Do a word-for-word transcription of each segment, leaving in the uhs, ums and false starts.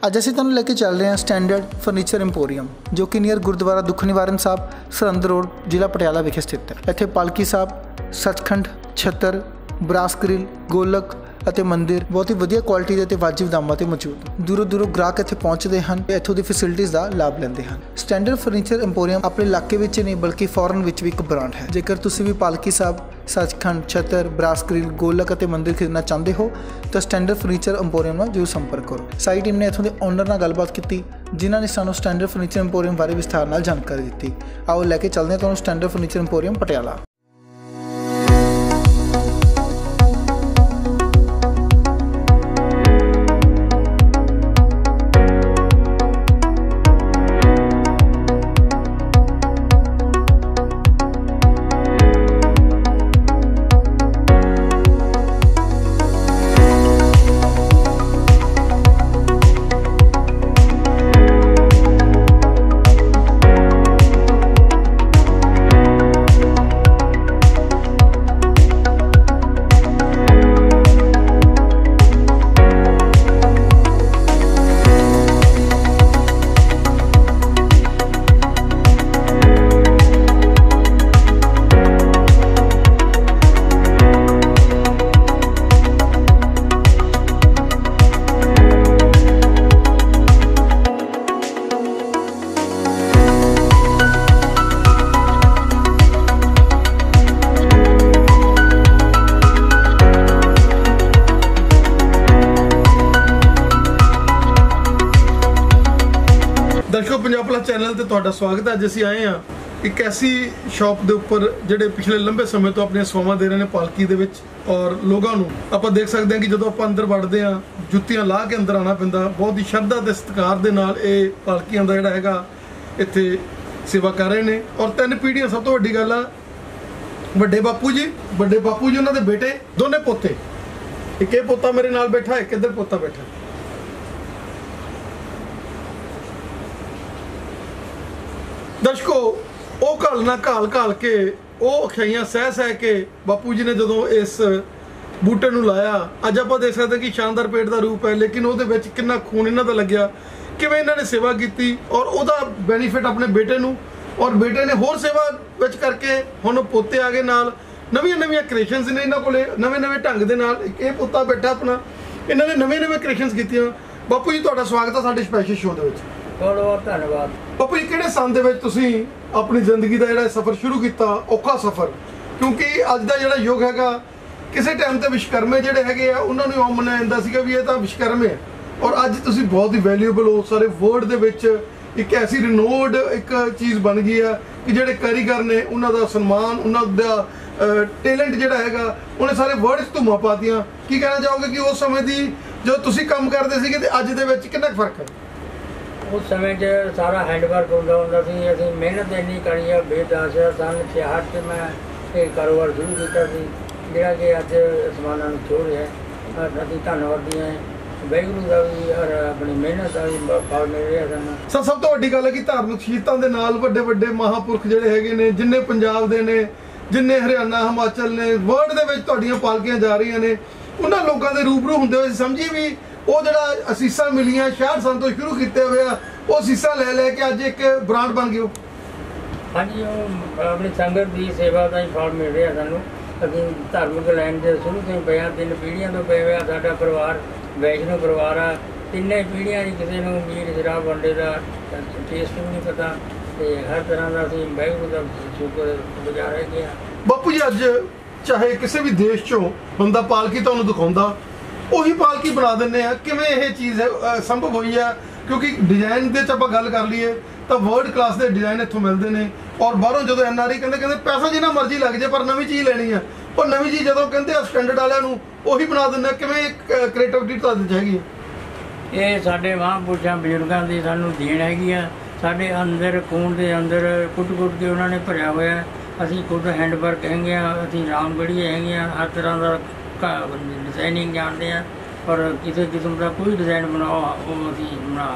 ਅੱਜ ਅਸੀਂ ਤੁਹਾਨੂੰ ਲੈ ਕੇ ਚੱਲ ਰਹੇ ਹਾਂ ਸਟੈਂਡਰਡ ਫਰਨੀਚਰ ਇੰਪੋਰੀਅਮ ਜੋ ਕਿ ਨੀਅਰ ਗੁਰਦੁਆਰਾ ਦੁੱਖ ਨਿਵਾਰਨ ਸਾਹਿਬ ਸਰਹੰਦ ਰੋਡ ਜ਼ਿਲ੍ਹਾ ਪਟਿਆਲਾ ਵਿਖੇ ਸਥਿਤ ਹੈ। ਇੱਥੇ ਪਾਲਕੀ ਸਾਹਿਬ ਸੱਚਖੰਡ ਛੱਤਰ ਬਰਾਸ ਗ੍ਰਿਲ ਗੋਲਕ ਅਤੇ ਮੰਦਿਰ ਬਹੁਤ ਹੀ ਵਧੀਆ ਕੁਆਲਿਟੀ ਦੇ ਤੇ ਵਾਜਿਬ ਦਾਮਾਂ ਤੇ ਮੌਜੂਦ। ਦੂਰੋਂ ਦੂਰੋਂ ਗ੍ਰਾਹਕ ਇੱਥੇ ਪਹੁੰਚਦੇ ਹਨ ਤੇ ਇੱਥੋਂ ਦੀ ਫੈਸਿਲਿਟੀਜ਼ ਦਾ ਲਾਭ ਲੈਂਦੇ ਹਨ। ਸਟੈਂਡਰਡ ਫਰਨੀਚਰ ਇੰਪੋਰੀਅਮ ਆਪਣੇ ਇਲਾਕੇ ਵਿੱਚ ਨਹੀਂ ਬਲਕਿ ਫੋਰਨ ਵਿੱਚ ਵੀ ਇੱਕ ਬ੍ਰਾਂਡ ਹੈ। ਜੇਕਰ ਤੁਸੀਂ ਵੀ ਪਾਲਕੀ ਸਾਹਿਬ ਸੱਚਖੰਡ ਛੱਤਰ ਬਰਾਸ ਗ੍ਰਿਲ ਗੋਲਕ ਅਤੇ ਮੰਦਿਰ ਖਰੀਦਣਾ ਚਾਹੁੰਦੇ ਹੋ ਤਾਂ ਸਟੈਂਡਰਡ ਫਰਨੀਚਰ ਇੰਪੋਰੀਅਮ ਨਾਲ ਜ਼ਰੂਰ ਸੰਪਰਕ ਕਰੋ। ਸਾਈ ਟੀਮ ਨੇ ਇੱਥੋਂ ਦੇ ਓਨਰ ਨਾਲ ਗੱਲਬਾਤ ਕੀਤੀ ਜਿਨ੍ਹਾਂ ਨੇ ਸਾਨੂੰ ਸਟੈਂਡਰਡ ਫਰਨੀਚਰ ਇੰਪੋਰੀਅਮ ਬਾਰੇ ਵਿਸਥਾਰ ਨਾਲ ਜਾਣਕਾਰੀ ਦਿੱਤੀ। ਆਓ ਲੈ ਕੇ ਚੱਲਦੇ ਹਾਂ ਤੁਹਾਨੂੰ ਸਟੈਂਡਰਡ ਫਰਨੀਚਰ ਇੰਪੋਰੀਅਮ ਪਟਿਆਲਾ। दर्शकों पंजाब प्लस चैनल ते तुहाडा स्वागत है। अज असीं आए हाँ एक ऐसी शॉप के उपर जिहड़े पिछले लंबे समय तो अपनी सेवावां दे रहे हैं पालकी दे विच और लोगों नूं आपां देख सकते हैं कि जदों आपां अंदर वड़दे हाँ जुत्तियां ला के अंदर आना पैंदा। बहुत ही श्रद्धा ते सत्कार दे नाल इह पालकियां दा जिहड़ा हैगा इत्थे सेवा कर रहे हैं और तीन पीढ़ियां। सब तो वड्डी गल आ वड्डे बापू जी वड्डे बापू जी उन्हां दे बेटे दोने पोते, एक इह पोता मेरे नाल बैठा एक इधर पोता बैठा। दर्शकों वो घल ना घाल घाल के वो अखाइयां सह सह के बापू जी ने जो इस बूटे नूं लाया अज आप देख सकते कि शानदार पेट का रूप है, लेकिन वो कितना खून इन्हां दा लग्या किवें इन्हां ने सेवा की और उहदा बेनीफिट अपने बेटे नूं और बेटे ने होर सेवा विच करके हुण पोते आ गए नाल नवीं नवीं क्रिएशनस ने इन्हां कोले नवें नवें ढंग दे नाल। इह पोता बैठा अपना इन्हां ने नवीं नवीं क्रिएशनस कीतियां। बापू जी तुहाडा स्वागत है साडे स्पैशल शो दे विच। बहुत बहुत धन्यवाद। बापू जी किहड़े सन दे विच तुसीं अपनी जिंदगी का जिहड़ा सफ़र शुरू किया औखा सफ़र, क्योंकि अज का जिहड़ा युग हैगा किसी टाइम ते विश्वकर्मे जिहड़े हैगे आ उन्हां नूं ओह मन्निया जांदा सीगा भी इह तां विश्वकर्मे है और अज तुसीं बहुत ही वैल्यूएबल हो सारे वर्ल्ड दे विच एक ऐसी रिनोड एक चीज़ बन गई है कि जिहड़े कारीगर ने उन्हां दा सन्मान उन्हां दा टैलेंट जिहड़ा हैगा उन्हें सारे वर्ल्ड च धूमां पातियां। की कहना चाहोगे कि उस समय दी जो तुसीं काम करदे सीगे ते अज दे विच कितना फर्क है? उस समय च सारा हैंडवर्क होंदा हुंदा सी, असीं मेहनत इन्नी करी है बेदास सन छियाहठ से मैं ये कारोबार शुरू किया सी जिहड़ा कि अज समाना नूं छोड़ है। असीं धन्नवादी हैं वाहिगुरू दा भी और अपनी मेहनत का भी फल मिल रहा सन। सर सब तो वड्डी गल है कि धार्मिक शहीदां दे नाल वड्डे वड्डे महापुरख जिहड़े हैगे ने जिन्ने पंजाब दे ने जिन्ने हरियाणा हिमाचल ने वर्ल्ड दे विच तुहाडीआं पालकियां जा रहीआं ने उन्हां लोकां दे रूबरू हुंदे होए समझी भी वो जड़ा असीसा मिलियां शहर सन तो शुरू किए हुए वो असीसा ले लैके अज एक ब्रांड बन गए। हाँ जी अपनी संगत की सेवा का ही फल मिल रहा सानू। अभी धार्मिक लाइन से शुरू से पे तीन पीढ़ियां तो पे हुआ साडा परिवार वैष्णो परिवार आ तीनों पीढ़ियां किसी को मीट शराब वंडे का टेस्ट भी नहीं पता तो हर तरह का असीं वाहिगुरू का शुक्र गुजार है। बापू जी अज चाहे किसी भी देश चों बंदा पालकी तुहानूं दिखाउंदा ਉਹੀ पालकी बना देने किवें यह चीज़ संभव हुई है? क्योंकि डिजाइन के आप गल कर लीए तो वर्ल्ड क्लास के डिजाइन इतों मिलते हैं और बाहरों जो एन आर आई कहते कहते पैसा जिन्ना मर्जी लग जाए पर नवी चीज़ लैनी है और नवी चीज़ जो कहते स्टैंडर्ड वालों उही बना दें किवें क्रिएटिविटी तुहाडे च हैगी? ये साडे महापुरुषां बजुर्गों की सानूं देन हैगी आ। साडे अंदर खून के अंदर कुट कुट के उन्होंने भरिया होया। असीं खुद हैंडवर्क हैगे आ, असीं रामगढ़ीए हैगे आ, हर तरह का डिजाइनिंग जानते हैं और किसी किस्म का कोई डिजाइन बनाओ वो असीं बना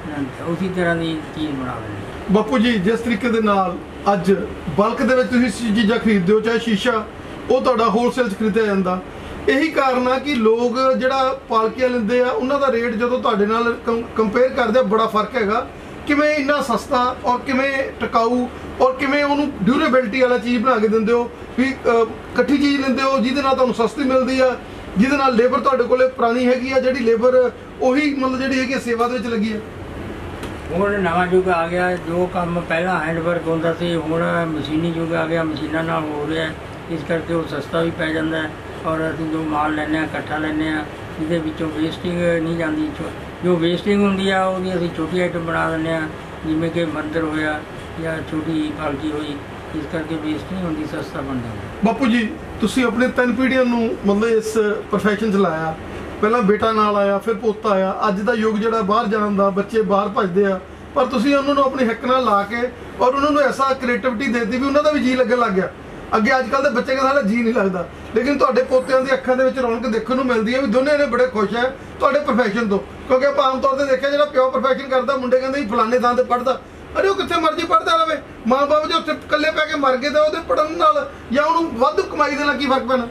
उसी तरह की चीज़ बना देंगे। बापू जी जिस तरीके दे नाल अज बल्क दे विच तुसीं चीज़ां खरीददे हो चाहे शीशा वो तुहाडा होलसेल च खरीदिया जांदा यही कारण है कि लोग जिहड़ा पालकियां लैंदे आ उन्हां दा रेट जदों तुहाडे नाल कंपेयर करदे बड़ा फर्क हैगा। किवें इन्ना सस्ता और किवें टिकाऊ और किवें उहनूं ड्यूरेबिलिटी वाला चीज़ बना के दिंदे हो भी इकट्ठी चीज़ लैंदे हो जिहदे नाल तुहानूं सस्ती मिलदी आ, जिहदे नाल लेबर तुहाडे कोले पुरानी हैगी आ, जिहड़ी लेबर उही मतलब जिहड़ी हैगी सेवा दे विच लगी है। ਹੁਣ ਨਵਾਂ ਯੁੱਗ ਆ ਗਿਆ, ਜੋ ਕੰਮ ਪਹਿਲਾਂ ਹੈਂਡ ਵਰਕ ਹੁੰਦਾ ਸੀ ਹੁਣ ਮਸ਼ੀਨੀ ਯੁੱਗ ਆ ਗਿਆ, ਮਸ਼ੀਨਾਂ ਨਾਲ ਹੋ ਰਿਹਾ, ਇਸ ਕਰਕੇ ਉਹ ਸਸਤਾ ਵੀ ਪੈ ਜਾਂਦਾ ਹੈ। ਔਰ ਅਸੀਂ ਜੋ ਮਾਲ ਲੈਂਦੇ ਹਾਂ ਇਕੱਠਾ ਲੈਂਦੇ ਹਾਂ, ਜਿਹਦੇ ਵਿੱਚੋਂ ਵੇਸਟਿੰਗ ਨਹੀਂ ਜਾਂਦੀ, ਜੋ ਵੇਸਟਿੰਗ ਹੁੰਦੀ ਆ ਉਹਦੀ ਅਸੀਂ ਛੋਟੀ ਆਈਟਮ ਬਣਾ ਦਿੰਦੇ ਹਾਂ, ਜਿਵੇਂ ਕਿ ਮੰਦਰ ਹੋਇਆ ਜਾਂ ਛੋਟੀ ਪਾਲਕੀ ਹੋਈ, ਇਸ ਕਰਕੇ ਵੇਸਟ ਨਹੀਂ ਹੁੰਦੀ, ਸਸਤਾ ਬਣ ਜਾਂਦਾ। ਬਾਪੂ ਜੀ ਤੁਸੀਂ ਆਪਣੇ ਤਿੰਨ ਪੀੜ੍ਹੀਆਂ ਨੂੰ ਮਤਲਬ ਇਸ ਪ੍ਰੋਫੈਸ਼ਨ 'ਚ ਲਾਇਆ, ਪਹਿਲਾਂ ਬੇਟਾ ਨਾਲ ਆਇਆ ਫਿਰ ਪੋਤਾ ਆਇਆ, ਅੱਜ ਦਾ ਯੁੱਗ ਜਿਹੜਾ ਬਾਹਰ ਜਾਣ ਦਾ, ਬੱਚੇ ਬਾਹਰ ਭੱਜਦੇ ਆ, ਪਰ ਤੁਸੀਂ ਉਹਨਾਂ ਨੂੰ ਆਪਣੀ ਹਿੱਕ ਨਾਲ ਲਾ ਕੇ ਔਰ ਉਹਨਾਂ ਨੂੰ ਐਸਾ ਕ੍ਰੀਏਟਿਵਿਟੀ ਦੇ ਦਿੱਤੀ ਵੀ ਉਹਨਾਂ ਦਾ ਵੀ ਜੀਅ ਲੱਗਣ ਲੱਗ ਗਿਆ। ਅੱਗੇ ਅੱਜ ਕੱਲ੍ਹ ਦੇ ਬੱਚੇ ਕਹਿੰਦੇ ਸਾਡਾ ਜੀਅ ਨਹੀਂ ਲੱਗਦਾ, ਲੇਕਿਨ ਤੁਹਾਡੇ ਪੋਤਿਆਂ ਦੀ ਅੱਖਾਂ ਦੇ ਵਿੱਚ ਰੌਣਕ ਦੇਖਣ ਨੂੰ ਮਿਲਦੀ ਹੈ ਵੀ ਦੋਨੇ ਨੇ ਬੜੇ ਖੁਸ਼ ਹੈ ਤੁਹਾਡੇ ਪ੍ਰੋਫੈਸ਼ਨ ਤੋਂ। ਕਿਉਂਕਿ ਆਪਾਂ ਆਮ ਤੌਰ 'ਤੇ ਦੇਖਿਆ ਜਿਹੜਾ ਪਿਓ ਪ੍ਰੋਫੈਸ਼ਨ ਕਰਦਾ, ਮੁੰਡੇ ਕਹਿੰਦੇ ਜੀ ਫਲਾਣੇ ਥਾਂ 'ਤੇ ਪੜ੍ਹਦਾ, ਅਰੇ ਉਹ ਕਿੱਥੇ ਮਰਜ਼ੀ ਪੜ੍ਹਦਾ ਰਹੇ, ਮਾਂ ਬਾਪ ਜੇ ਉੱਥੇ ਇਕੱਲੇ ਪੈ ਕੇ ਮਰ ਗਏ ਤਾਂ ਉਹਦੇ ਪੜ੍ਹਨ ਨਾਲ ਜਾਂ ਉਹਨੂੰ ਵਾਧੂ ਕਮਾਈ ਦੇ ਨਾਲ ਕੀ ਫਰਕ ਪੈਣਾ।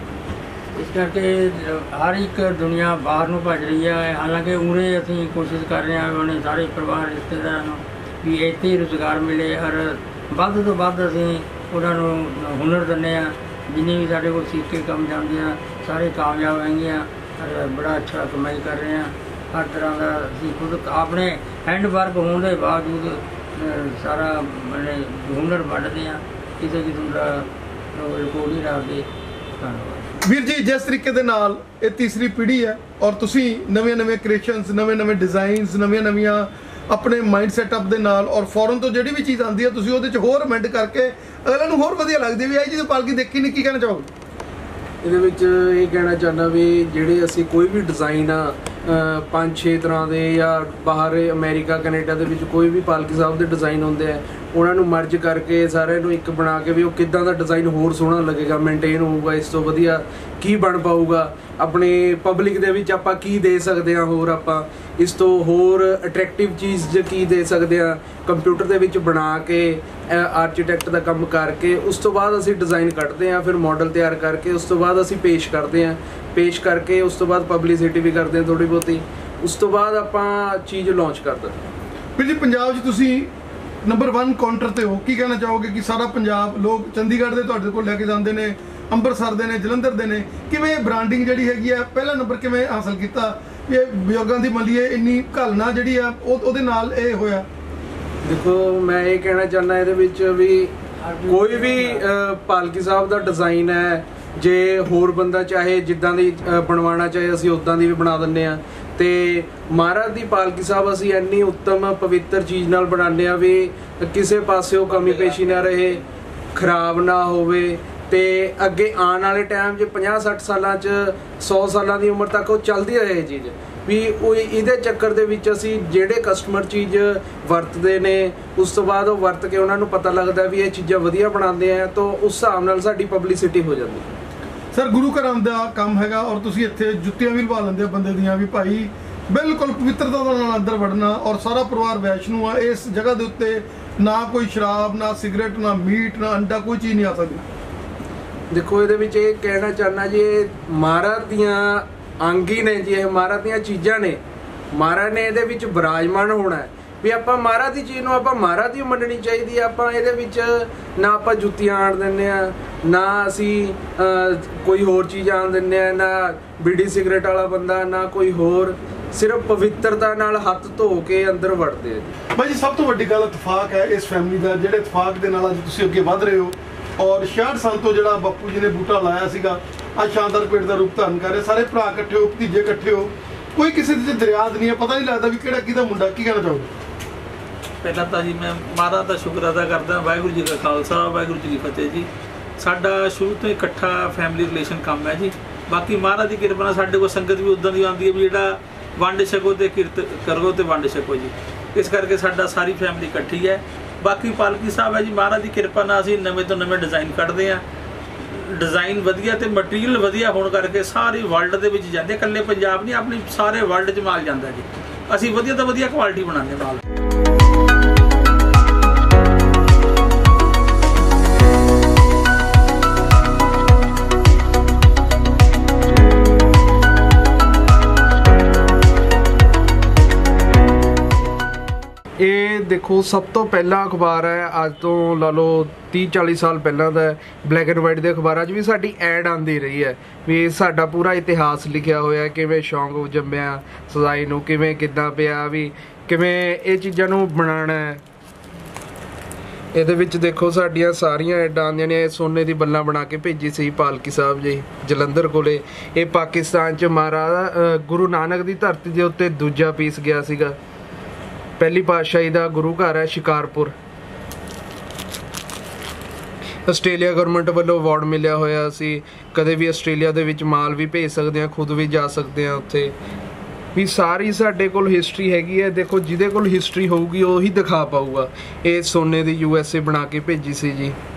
ਇਸ ਕਰਕੇ ਹਰ ਇੱਕ ਦੁਨੀਆ ਬਾਹਰ ਨੂੰ ਭੱਜ ਰਹੀ ਹੈ, ਹਾਲਾਂਕਿ ਉਰੇ ਅਸੀਂ ਕੋਸ਼ਿਸ਼ ਕਰ ਰਹੇ ਹਾਂ ਆਪਣੇ ਸਾਰੇ ਪਰਿਵਾਰ ਰਿਸ਼ਤੇਦਾਰਾਂ ਨੂੰ ਵੀ ਇੱਥੇ ਹੀ ਰੁਜ਼ਗਾਰ ਮਿਲੇ, ਔਰ ਵੱਧ ਤੋਂ ਵੱਧ ਅਸੀਂ ਉਹਨਾਂ ਨੂੰ ਹੁਨਰ ਦਿੰਦੇ ਹਾਂ। ਜਿੰਨੇ ਵੀ ਸਾਡੇ ਕੋਲ ਸਿੱਖ ਕੇ ਕੰਮ ਜਾਂਦੇ ਆ ਸਾਰੇ ਕਾਮਯਾਬ ਹੈਗੇ ਆ, ਔਰ ਬੜਾ ਅੱਛਾ ਕਮਾਈ ਕਰ ਰਹੇ ਹਾਂ। ਹਰ ਤਰ੍ਹਾਂ ਦਾ ਅਸੀਂ ਖੁਦ ਆਪਣੇ ਹੈਂਡ ਵਰਕ ਹੋਣ ਦੇ ਬਾਵਜੂਦ ਸਾਰਾ ਮਨੇ ਹੁਨਰ ਵੱਢਦੇ ਹਾਂ, ਕਿਸੇ ਕਿਸਮ ਦਾ ਰਿਕਾਰਡ ਨਹੀਂ ਰੱਖਦੇ। ਧੰਨਵਾਦ ਵੀਰ ਜੀ। जिस तरीके ਦੇ ਨਾਲ ਇਹ ਤੀਸਰੀ ਪੀੜ੍ਹੀ ਹੈ ਔਰ ਤੁਸੀਂ ਨਵੇਂ ਨਵੇਂ ਕ੍ਰੀਏਸ਼ਨਸ, ਨਵੇਂ ਨਵੇਂ ਡਿਜ਼ਾਈਨਸ, ਨਵੀਆਂ ਨਵੀਆਂ ਆਪਣੇ ਮਾਈਂਡ ਸੈਟਅਪ ਦੇ ਨਾਲ ਔਰ ਫੋਰਨ ਤੋਂ ਜਿਹੜੀ ਵੀ ਚੀਜ਼ ਆਉਂਦੀ ਹੈ ਤੁਸੀਂ ਉਹਦੇ 'ਚ ਹੋਰ ਅਮੈਂਡ ਕਰਕੇ ਅਗਲੇ ਨੂੰ ਹੋਰ ਵਧੀਆ ਲੱਗਦੀ ਵੀ ਇਹ ਚੀਜ਼ ਪਾਲਕੀ ਦੇਖੀ ਨਹੀਂ। ਕੀ ਕਹਿਣਾ ਚਾਹੋਗੇ? ਇਹਦੇ ਵਿੱਚ ਇਹ ਕਹਿਣਾ ਚਾਹੁੰਦਾ ਵੀ ਜਿਹੜੇ ਅਸੀਂ ਕੋਈ ਵੀ ਡਿਜ਼ਾਈਨ ਆ ਪੰਜ ਛੇ ਤਰ੍ਹਾਂ ਦੇ ਜਾਂ ਬਾਹਰ ਅਮਰੀਕਾ ਕੈਨੇਡਾ ਦੇ ਵਿੱਚ ਕੋਈ ਵੀ ਪਾਲਕੀ ਸਾਹਿਬ ਦੇ ਡਿਜ਼ਾਈਨ ਹੁੰਦੇ ਆ, ਉਹਨਾਂ ਨੂੰ ਮਰਜ ਕਰਕੇ ਸਾਰਿਆਂ ਨੂੰ ਇੱਕ ਬਣਾ ਕੇ ਵੀ ਉਹ ਕਿੱਦਾਂ ਦਾ ਡਿਜ਼ਾਈਨ ਹੋਰ ਸੋਹਣਾ ਲੱਗੇਗਾ, ਮੇਨਟੇਨ ਹੋਊਗਾ, ਇਸ ਤੋਂ ਵਧੀਆ ਕੀ ਬਣ ਪਾਊਗਾ, ਆਪਣੇ ਪਬਲਿਕ ਦੇ ਵਿੱਚ ਆਪਾਂ ਕੀ ਦੇ ਸਕਦੇ ਹਾਂ, ਹੋਰ ਆਪਾਂ ਇਸ ਤੋਂ ਹੋਰ ਅਟਰੈਕਟਿਵ ਚੀਜ਼ ਕੀ ਦੇ ਸਕਦੇ ਹਾਂ, ਕੰਪਿਊਟਰ ਦੇ ਵਿੱਚ ਬਣਾ ਕੇ ਆਰਕੀਟੈਕਟ ਦਾ ਕੰਮ ਕਰਕੇ ਉਸ ਤੋਂ ਬਾਅਦ ਅਸੀਂ ਡਿਜ਼ਾਈਨ ਕੱਢਦੇ ਹਾਂ, ਫਿਰ ਮਾਡਲ ਤਿਆਰ ਕਰਕੇ ਉਸ ਤੋਂ ਬਾਅਦ ਅਸੀਂ ਪੇਸ਼ ਕਰਦੇ ਹਾਂ, ਪੇਸ਼ ਕਰਕੇ ਉਸ ਤੋਂ ਬਾਅਦ ਪਬਲਿਸਿਟੀ ਵੀ ਕਰਦੇ ਹਾਂ ਥੋੜ੍ਹੀ ਬਹੁਤੀ, ਉਸ ਤੋਂ ਬਾਅਦ ਆਪਾਂ ਚੀਜ਼ ਲਾਂਚ ਕਰ ਦਿੰਦੇ ਹਾਂ। ਵੀਰ ਜੀ ਪੰਜਾਬ 'ਚ ਤੁਸੀਂ ਨੰਬਰ ਵਨ ਕਾਊਂਟਰ 'ਤੇ ਹੋ, ਕੀ ਕਹਿਣਾ ਚਾਹੋਗੇ ਕਿ ਸਾਰਾ ਪੰਜਾਬ ਲੋਕ ਚੰਡੀਗੜ੍ਹ ਦੇ ਤੁਹਾਡੇ ਕੋਲ ਲੈ ਕੇ ਜਾਂਦੇ ਨੇ, ਅੰਮ੍ਰਿਤਸਰ ਦੇ ਨੇ, ਜਲੰਧਰ ਦੇ ਨੇ, ਕਿਵੇਂ ਬ੍ਰਾਂਡਿੰਗ ਜਿਹੜੀ ਹੈਗੀ ਆ ਪਹਿਲਾ ਨੰਬਰ ਕਿਵੇਂ ਹਾਸਲ ਕੀਤਾ? ਇਹ ਬਜ਼ੁਰਗਾਂ ਦੀ ਮੰਨੀਏ ਇੰਨੀ ਘਾਲਣਾ ਜਿਹੜੀ ਆ ਉਹ ਉਹਦੇ ਨਾਲ ਇਹ ਹੋਇਆ। ਦੇਖੋ ਮੈਂ ਇਹ ਕਹਿਣਾ ਚਾਹੁੰਦਾ ਇਹਦੇ ਵਿੱਚ ਵੀ ਕੋਈ ਵੀ ਪਾਲਕੀ ਸਾਹਿਬ ਦਾ ਡਿਜ਼ਾਈਨ ਹੈ, ਜੇ ਹੋਰ ਬੰਦਾ ਚਾਹੇ ਜਿੱਦਾਂ ਦੀ ਬਣਵਾਉਣਾ ਚਾਹੇ ਅਸੀਂ ਉੱਦਾਂ ਦੀ ਵੀ ਬਣਾ ਦਿੰਦੇ ਹਾਂ। ਤੇ ਮਹਾਰਾਜ ਦੀ ਪਾਲਕੀ ਸਾਹਿਬ ਅਸੀਂ ਇੰਨੀ ਉੱਤਮ ਪਵਿੱਤਰ ਚੀਜ਼ ਨਾਲ ਬਣਾਉਂਦੇ ਹਾਂ ਵੀ ਕਿਸੇ ਪਾਸਿਓਂ ਕਮੀ ਪੇਸ਼ੀ ਨਾ ਰਹੇ, ਖਰਾਬ ਨਾ ਹੋਵੇ, ਤੇ ਅੱਗੇ ਆਉਣ ਵਾਲੇ ਟਾਈਮ 'ਚ ਪੰਜਾਹ ਸੱਠ ਸਾਲਾਂ 'ਚ ਸੌ ਸਾਲਾਂ ਦੀ ਉਮਰ ਤੱਕ ਉਹ ਚੱਲਦੀ ਰਹੇ ਇਹ ਚੀਜ਼ ਵੀ ਉਹ ਇਹਦੇ ਚੱਕਰ ਦੇ ਵਿੱਚ ਅਸੀਂ ਜਿਹੜੇ ਕਸਟਮਰ ਚੀਜ਼ ਵਰਤਦੇ ਨੇ ਉਸ ਤੋਂ ਬਾਅਦ ਉਹ ਵਰਤ ਕੇ ਉਹਨਾਂ ਨੂੰ ਪਤਾ ਲੱਗਦਾ ਵੀ ਇਹ ਚੀਜ਼ਾਂ ਵਧੀਆ ਬਣਾਉਂਦੇ ਆ, ਤਾਂ ਉਸ ਹਿਸਾਬ ਨਾਲ ਸਾਡੀ ਪਬਲਿਸਿਟੀ ਹੋ ਜਾਂਦੀ ਹੈ। ਸਰ ਗੁਰੂ ਘਰਾਂ ਦਾ ਕੰਮ ਹੈਗਾ ਔਰ ਤੁਸੀਂ ਇੱਥੇ ਜੁੱਤੀਆਂ ਵੀ ਲਵਾ ਲੈਂਦੇ ਬੰਦੇ ਦੀਆਂ ਵੀ ਭਾਈ ਬਿਲਕੁਲ ਪਵਿੱਤਰਤਾ ਦੇ ਨਾਲ ਅੰਦਰ ਵੜਨਾ, ਔਰ ਸਾਰਾ ਪਰਿਵਾਰ ਵੈਸ਼ਨੂ ਆ, ਇਸ ਜਗ੍ਹਾ ਦੇ ਉੱਤੇ ਨਾ ਕੋਈ ਸ਼ਰਾਬ, ਨਾ ਸਿਗਰਟ, ਨਾ ਮੀਟ, ਨਾ ਅੰਡਾ, ਕੋਈ ਚੀਜ਼ ਨਹੀਂ ਆ ਸਕਦੀ। ਦੇਖੋ ਇਹਦੇ ਵਿੱਚ ਇਹ ਕਹਿਣਾ ਚਾਹੁੰਦਾ ਜੀ ਇਹ ਮਹਾਰਾਜ ਦੀਆਂ ਅੰਗ ਹੀ ਨੇ ਜੀ, ਇਹ ਮਹਾਰਾਜ ਦੀਆਂ ਚੀਜ਼ਾਂ ਨੇ, ਮਹਾਰਾਜ ਨੇ ਇਹਦੇ ਵਿੱਚ ਵਿਰਾਜਮਾਨ ਹੋਣਾ ਹੈ ਵੀ ਆਪਾਂ ਮਹਾਰਾਜ ਦੀ ਚੀਜ਼ ਨੂੰ ਆਪਾਂ ਮਹਾਰਾਜ ਦੀ ਮੰਨਣੀ ਚਾਹੀਦੀ ਹੈ। ਆਪਾਂ ਇਹਦੇ ਵਿੱਚ ਨਾ ਆਪਾਂ ਜੁੱਤੀਆਂ ਆਣ ਦਿੰਦੇ ਹਾਂ, ਨਾ ਅਸੀਂ ਕੋਈ ਹੋਰ ਚੀਜ਼ ਆਣ ਦਿੰਦੇ ਹਾਂ, ਨਾ ਬੀੜੀ ਸਿਗਰਟ ਵਾਲਾ ਬੰਦਾ, ਨਾ ਕੋਈ ਹੋਰ, ਸਿਰਫ ਪਵਿੱਤਰਤਾ ਨਾਲ ਹੱਥ ਧੋ ਕੇ ਅੰਦਰ ਵੜਦੇ ਆ ਜੀ। ਭਾਈ ਜੀ ਸਭ ਤੋਂ ਵੱਡੀ ਗੱਲ ਇਤਫਾਕ ਹੈ ਇਸ ਫੈਮਿਲੀ ਦਾ, ਜਿਹੜੇ ਇਤਫਾਕ ਦੇ ਨਾਲ ਅੱਜ ਤੁਸੀਂ ਅੱਗੇ ਵਧ ਰਹੇ ਹੋ ਔਰ ਛਿਆਹਠ ਸਾਲ ਤੋਂ ਜਿਹੜਾ ਬਾਪੂ ਜੀ ਨੇ ਬੂਟਾ ਲਾਇਆ ਸੀਗਾ ਅੱਜ ਸ਼ਾਨਦਾਰ ਪੇੜ ਦਾ ਰੂਪ ਧਾਰਨ ਕਰ ਰਿਹਾ। ਸਾਰੇ ਭਰਾ ਇਕੱਠੇ ਹੋ, ਭਤੀਜੇ ਇਕੱਠੇ ਹੋ, ਕੋਈ ਕਿਸੇ ਦੇ ਦਰਿਆਦ ਨਹੀਂ ਹੈ, ਪਤਾ ਨਹੀਂ ਲੱਗਦਾ ਵੀ ਕਿਹੜਾ ਕਿਹਦਾ ਮੁੰਡਾ। ਕੀ ਕਹਿਣਾ ਚਾਹੋਗੇ? ਪਹਿਲਾਂ ਤਾਂ ਜੀ ਮੈਂ ਮਹਾਰਾਜ ਦਾ ਸ਼ੁਕਰ ਅਦਾ ਕਰਦਾ, ਵਾਹਿਗੁਰੂ ਜੀ ਦਾ ਖਾਲਸਾ ਵਾਹਿਗੁਰੂ ਜੀ ਕੀ ਫਤਿਹ ਜੀ। ਸਾਡਾ ਸ਼ੁਰੂ ਤੋਂ ਇਕੱਠਾ ਫੈਮਿਲੀ ਰਿਲੇਸ਼ਨ ਕੰਮ ਹੈ ਜੀ। ਬਾਕੀ ਮਹਾਰਾਜ ਦੀ ਕਿਰਪਾ ਨਾਲ ਸਾਡੇ ਕੋਲ ਸੰਗਤ ਵੀ ਉੱਦਾਂ ਦੀ ਆਉਂਦੀ ਹੈ ਵੀ ਜਿਹੜਾ ਵੰਡ ਛਕੋ ਤੇ ਕਿਰਤ ਕਰੋ ਤੇ ਵੰਡ ਛਕੋ ਜੀ, ਇਸ ਕਰਕੇ ਸਾਡਾ ਸਾਰੀ ਫੈਮਿਲੀ ਇਕੱਠੀ ਹੈ। ਬਾਕੀ ਪਾਲਕੀ ਸਾਹਿਬ ਹੈ ਜੀ, ਮਹਾਰਾਜ ਦੀ ਕਿਰਪਾ ਨਾਲ ਅਸੀਂ ਨਵੇਂ ਤੋਂ ਨਵੇਂ ਡਿਜ਼ਾਈਨ ਕੱਢਦੇ ਹਾਂ, ਡਿਜ਼ਾਈਨ ਵਧੀਆ ਤੇ ਮਟੀਰੀਅਲ ਵਧੀਆ ਹੋਣ ਕਰਕੇ ਸਾਰੀ ਵਰਲਡ ਦੇ ਵਿੱਚ ਜਾਂਦੇ, ਇਕੱਲੇ ਪੰਜਾਬ ਨਹੀਂ ਆਪਣੀ ਸਾਰੇ ਵਰਲਡ 'ਚ ਮਾਲ ਜਾਂਦਾ ਜੀ। ਅਸੀਂ ਵਧੀਆ ਤੋਂ ਵਧੀਆ ਕੁਆਲਿਟੀ ਬਣਾਉਂਦੇ ਮਾਲ। ਇਹ ਦੇਖੋ ਸਭ ਤੋਂ ਪਹਿਲਾ ਅਖਬਾਰ ਹੈ, ਅੱਜ ਤੋਂ ਲਾ ਲਓ ਤੀਹ ਚਾਲੀ ਸਾਲ ਪਹਿਲਾਂ ਦਾ, ਬਲੈਕ ਐਂਡ ਵਾਈਟ ਦੇ ਅਖਬਾਰਾਂ 'ਚ ਵੀ ਸਾਡੀ ਐਡ ਆਉਂਦੀ ਰਹੀ ਹੈ ਵੀ ਸਾਡਾ ਪੂਰਾ ਇਤਿਹਾਸ ਲਿਖਿਆ ਹੋਇਆ, ਕਿਵੇਂ ਸ਼ੌਂਕ ਜੰਮਿਆ ਸਜਾਈ ਨੂੰ, ਕਿਵੇਂ ਕਿੱਦਾਂ ਪਿਆ, ਵੀ ਕਿਵੇਂ ਇਹ ਚੀਜ਼ਾਂ ਨੂੰ ਬਣਾਉਣਾ ਹੈ। ਇਹਦੇ ਵਿੱਚ ਦੇਖੋ ਸਾਡੀਆਂ ਸਾਰੀਆਂ ਐਡਾਂ ਆਉਂਦੀਆਂ ਨੇ। ਸੋਨੇ ਦੀ ਬੱਲਾਂ ਬਣਾ ਕੇ ਭੇਜੀ ਸੀ ਪਾਲਕੀ ਸਾਹਿਬ ਜੀ ਜਲੰਧਰ ਕੋਲੇ। ਇਹ ਪਾਕਿਸਤਾਨ 'ਚ ਮਹਾਰਾਜਾ ਗੁਰੂ ਨਾਨਕ ਦੀ ਧਰਤੀ ਦੇ ਉੱਤੇ ਦੂਜਾ ਪੀਸ ਗਿਆ ਸੀਗਾ। ਪਹਿਲੀ ਪਾਤਸ਼ਾਹੀ ਦਾ ਗੁਰੂ ਘਰ ਹੈ ਸ਼ਿਕਾਰਪੁਰ। ਆਸਟ੍ਰੇਲੀਆ ਗਵਰਨਮੈਂਟ ਵੱਲੋਂ ਅਵਾਰਡ ਮਿਲਿਆ ਹੋਇਆ ਸੀ। ਕਦੇ ਵੀ ਆਸਟ੍ਰੇਲੀਆ ਦੇ ਵਿੱਚ ਮਾਲ ਵੀ ਭੇਜ ਸਕਦੇ ਹਾਂ, ਖੁਦ ਵੀ ਜਾ ਸਕਦੇ ਹਾਂ ਉੱਥੇ ਵੀ। ਸਾਰੀ ਸਾਡੇ ਕੋਲ ਹਿਸਟਰੀ ਹੈਗੀ ਹੈ। ਦੇਖੋ ਜਿਹਦੇ ਕੋਲ ਹਿਸਟਰੀ ਹੋਊਗੀ ਉਹੀ ਦਿਖਾ ਪਾਊਗਾ। ਇਹ ਸੋਨੇ ਦੀ ਯੂ ਐਸ ਏ ਬਣਾ ਕੇ ਭੇਜੀ ਸੀ ਜੀ।